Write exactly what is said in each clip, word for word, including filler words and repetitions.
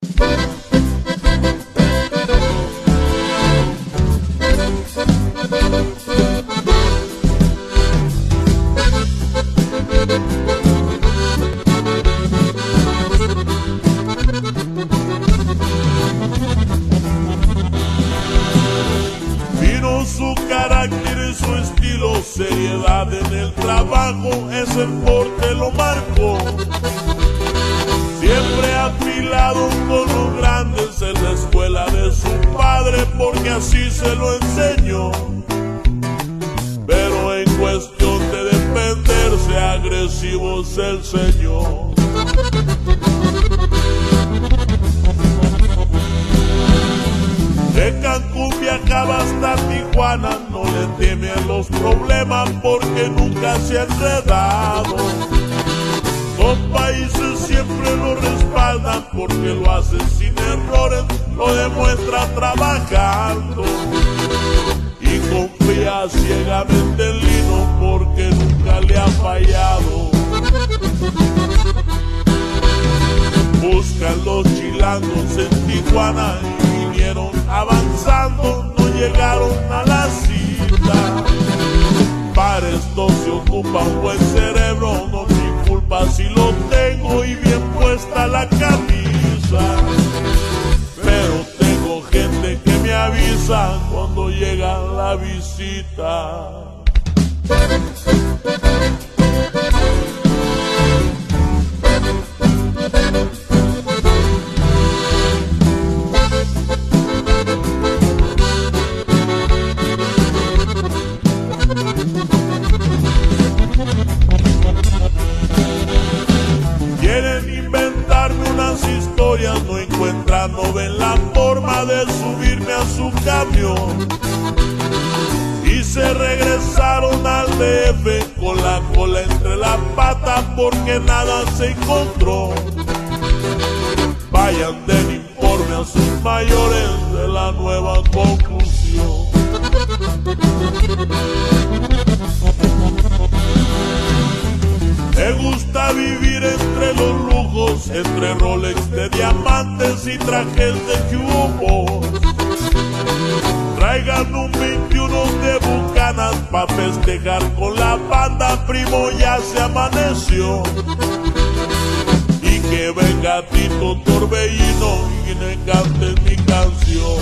Vino su carácter y su estilo, seriedad en el trabajo, ese porte lo marcó. Siempre afilado con los grandes en la escuela de su padre, porque así se lo enseñó. Pero en cuestión de defenderse, agresivo es el señor. De Cancún viajaba hasta Tijuana, no le teme a los problemas porque nunca se ha enredado. Los países siempre lo respaldan porque lo hace sin errores, lo demuestra trabajando. Y confía ciegamente en Lino porque nunca le ha fallado. Buscan los chilangos en Tijuana y vinieron avanzando, no llegaron a la cita. Para esto se ocupa un buen cerebro, no mi culpa si lo tengo y bien puesta la camisa. Pero tengo gente que me avisa cuando llega la visita. Quieren inventarme unas historias, no encuentran, no ven la forma de subirme a su camión. Y se regresaron al D F con la cola entre la pata porque nada se encontró. Vayan, den informe a sus mayores de la nueva conclusión. Me gusta vivir entre los lujos, entre Rolex de diamantes y trajes de cubos. Traigan un veintiuno de Bucanas pa' festejar con la banda, primo, ya se amaneció. Y que venga Tito Torbellino y me cante mi canción.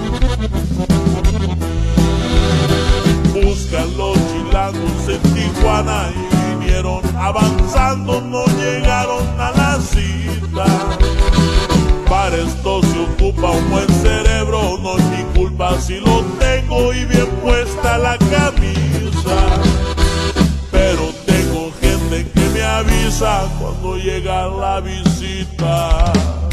Buscan los chilangos en Tijuana y vinieron avanzando, no llegaron a la cita. Para esto se ocupa un buen cerebro, no es mi culpa si lo tengo y bien puesta la camisa. Pero tengo gente que me avisa cuando llega la visita.